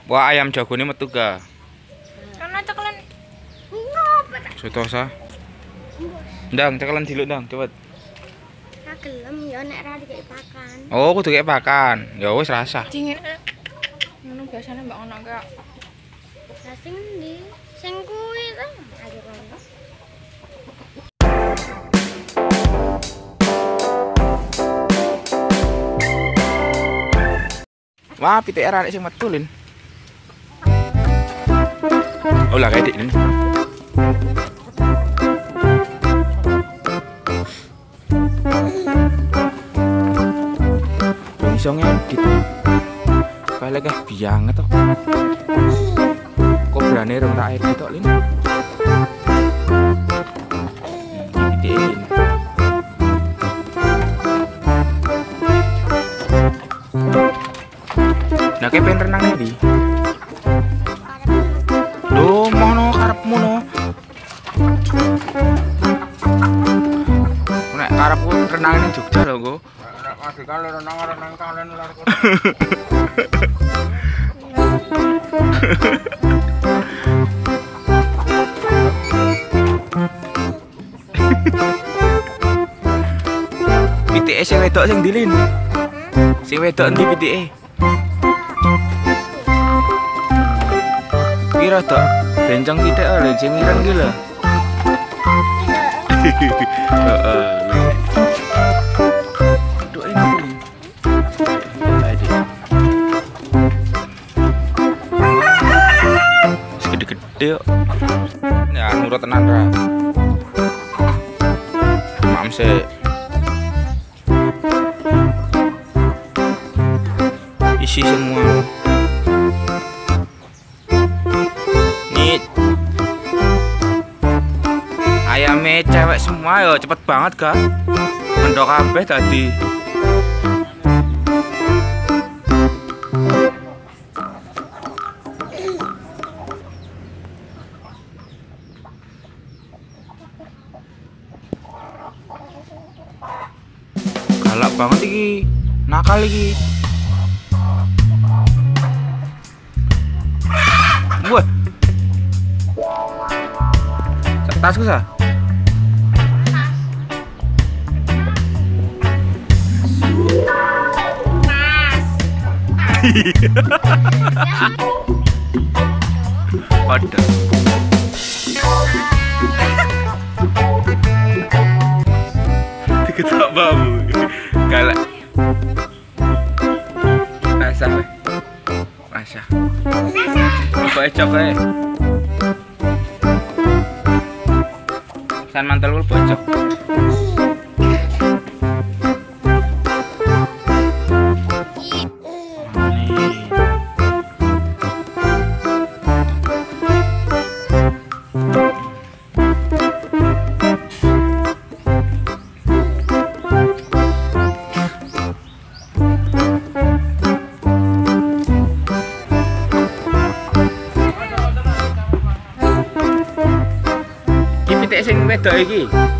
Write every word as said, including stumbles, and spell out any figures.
Wah, ayam jagone metu ga. Ana cekelan. Soto sa. Ndang, cekelan diluk ndang, cepet. Ra gelem ya nek ra dikek pakan. Oh, kudu kek pakan. Ya wis rasah. Dingin. Ngono biasane mbak ono kaya. Lah sing ndi? Sing kuwi ta. Ayo kono. Wah, pitik era nek sing metu lin. Oh lah kayak ini. Isongnya gitu. Kayak gak biang atau? Kok berani rong tak air gitu lin? Pitik. Nah, kayak pengen renang nih. Duh, mono karepmu no. Nek karepku renang ning Jogja lho, Go. Nek masih kali renang-renang kalian lar kok. Pitike sing wedok sing ndi, Lin? Sing wedok endi pitike? Kira tok bencong sithik lho sing ireng ki lho. Heeh. Duk enak iki. Gede-gede kok. Ya nurut tenan ra. Mam sik. Isi semua. Ayamnya cewek semua ya, cepet banget ga? Mendok kabeh tadi. Galak banget iki, nakal iki. Wah. Tasku sa? Waduh. Diketok babu. Galak. Rasah weh. Rasah. Bocok weh. San mantel bocok. Pitik sing wedok iki.